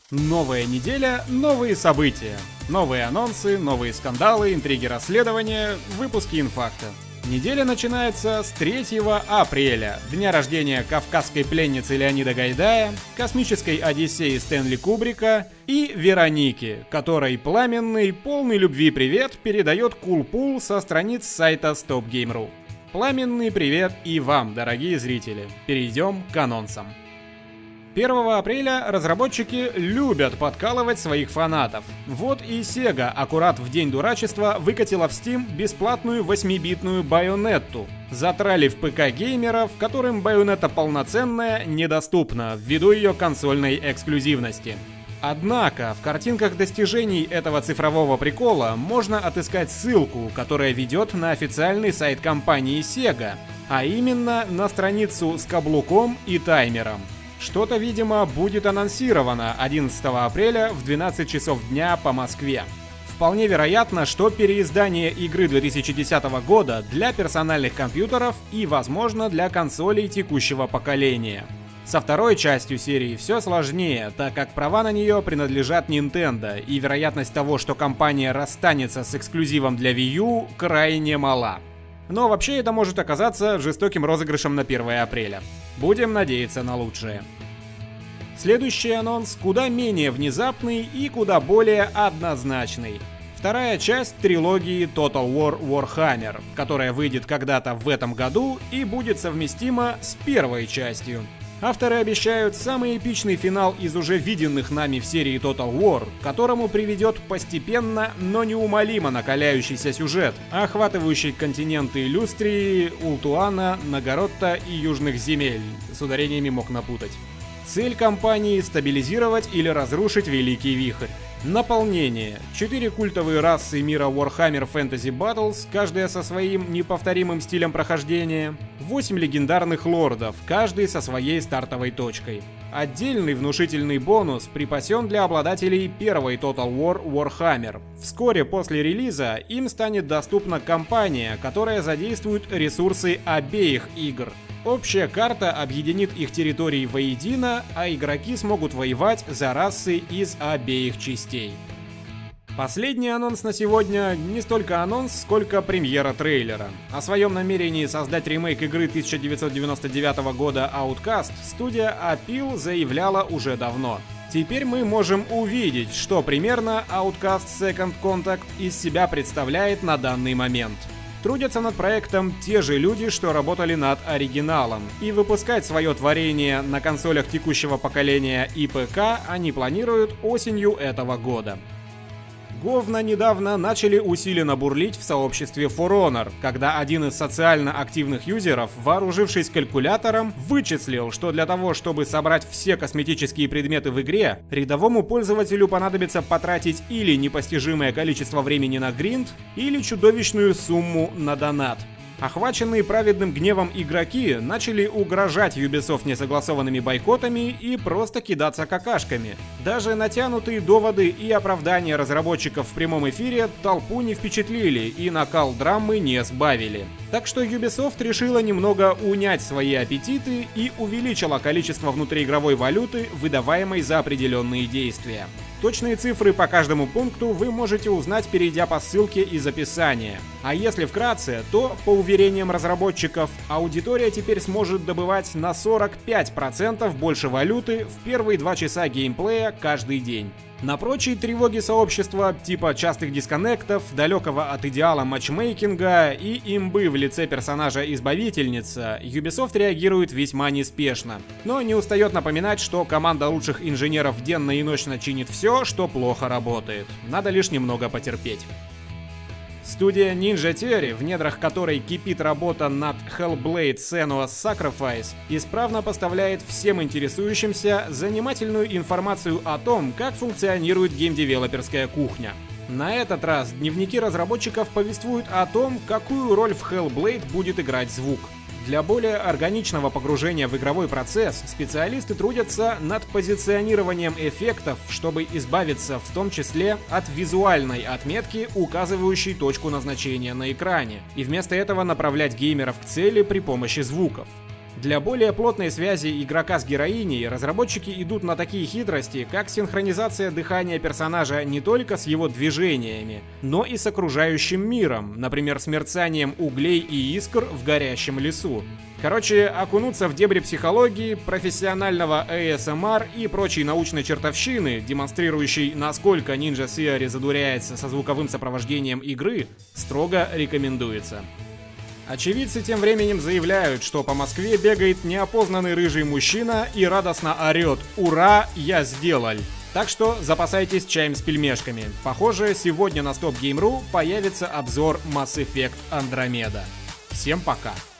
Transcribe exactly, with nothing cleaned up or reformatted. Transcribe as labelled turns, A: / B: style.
A: Новая неделя, новые события. Новые анонсы, новые скандалы, интриги расследования, выпуски инфакта. Неделя начинается с третьего апреля, дня рождения кавказской пленницы Леонида Гайдая, космической Одиссеи Стэнли Кубрика и Вероники, которой пламенный, полный любви привет передает Кулпул со страниц сайта Stop Game точка ру. Пламенный привет и вам, дорогие зрители. Перейдем к анонсам. первого апреля разработчики любят подкалывать своих фанатов. Вот и Sega аккурат в день дурачества выкатила в Steam бесплатную восьмибитную Байонетту, затралив ПК-геймеров, которым Байонетта полноценная недоступна ввиду ее консольной эксклюзивности. Однако в картинках достижений этого цифрового прикола можно отыскать ссылку, которая ведет на официальный сайт компании Sega, а именно на страницу с каблуком и таймером. Что-то, видимо, будет анонсировано одиннадцатого апреля в двенадцать часов дня по Москве. Вполне вероятно, что переиздание игры две тысячи десятого года для персональных компьютеров и, возможно, для консолей текущего поколения. Со второй частью серии все сложнее, так как права на нее принадлежат Nintendo, и вероятность того, что компания расстанется с эксклюзивом для Wii U, крайне мала. Но вообще это может оказаться жестоким розыгрышем на первое апреля. Будем надеяться на лучшее. Следующий анонс куда менее внезапный и куда более однозначный. Вторая часть трилогии Total War Warhammer, которая выйдет когда-то в этом году и будет совместима с первой частью. Авторы обещают самый эпичный финал из уже виденных нами в серии Total War, к которому приведет постепенно, но неумолимо накаляющийся сюжет, охватывающий континенты Люстрии, Ултуана, Нагоротта и Южных земель. С ударениями мог напутать. Цель кампании — стабилизировать или разрушить Великий Вихрь. Наполнение. Четыре культовые расы мира Warhammer Fantasy Battles, каждая со своим неповторимым стилем прохождения. Восемь легендарных лордов, каждый со своей стартовой точкой. Отдельный внушительный бонус припасен для обладателей первой Total War Warhammer. Вскоре после релиза им станет доступна кампания, которая задействует ресурсы обеих игр. Общая карта объединит их территории воедино, а игроки смогут воевать за расы из обеих частей. Последний анонс на сегодня не столько анонс, сколько премьера трейлера. О своем намерении создать ремейк игры тысяча девятьсот девяносто девятого года Outcast студия Appeal заявляла уже давно. Теперь мы можем увидеть, что примерно Outcast Second Contact из себя представляет на данный момент. Трудятся над проектом те же люди, что работали над оригиналом, и выпускать свое творение на консолях текущего поколения и ПК они планируют осенью этого года. Говна недавно начали усиленно бурлить в сообществе For Honor, когда один из социально активных юзеров, вооружившись калькулятором, вычислил, что для того, чтобы собрать все косметические предметы в игре, рядовому пользователю понадобится потратить или непостижимое количество времени на гринд, или чудовищную сумму на донат. Охваченные праведным гневом игроки начали угрожать Ubisoft несогласованными бойкотами и просто кидаться какашками. Даже натянутые доводы и оправдания разработчиков в прямом эфире толпу не впечатлили и накал драмы не сбавили. Так что Ubisoft решила немного унять свои аппетиты и увеличила количество внутриигровой валюты, выдаваемой за определенные действия. Точные цифры по каждому пункту вы можете узнать, перейдя по ссылке из описания. А если вкратце, то, по уверениям разработчиков, аудитория теперь сможет добывать на сорок пять процентов больше валюты в первые два часа геймплея каждый день. На прочие тревоги сообщества, типа частых дисконнектов, далекого от идеала матчмейкинга и имбы в лице персонажа-избавительница, Ubisoft реагирует весьма неспешно. Но не устает напоминать, что команда лучших инженеров денно и ночно чинит все, что плохо работает. Надо лишь немного потерпеть. Студия Ninja Theory, в недрах которой кипит работа над Hellblade: Senua's Sacrifice, исправно поставляет всем интересующимся занимательную информацию о том, как функционирует геймдевелоперская кухня. На этот раз дневники разработчиков повествуют о том, какую роль в Hellblade будет играть звук. Для более органичного погружения в игровой процесс специалисты трудятся над позиционированием эффектов, чтобы избавиться в том числе от визуальной отметки, указывающей точку назначения на экране, и вместо этого направлять геймеров к цели при помощи звуков. Для более плотной связи игрока с героиней разработчики идут на такие хитрости, как синхронизация дыхания персонажа не только с его движениями, но и с окружающим миром, например, с мерцанием углей и искр в горящем лесу. Короче, окунуться в дебри психологии, профессионального эй эс эм ар и прочей научной чертовщины, демонстрирующей, насколько Ninja Theory задуряется со звуковым сопровождением игры, строго рекомендуется. Очевидцы тем временем заявляют, что по Москве бегает неопознанный рыжий мужчина и радостно орет «Ура, я сделал!». Так что запасайтесь чаем с пельмешками. Похоже, сегодня на стоп гейм точка ру появится обзор Mass Effect Andromeda. Всем пока!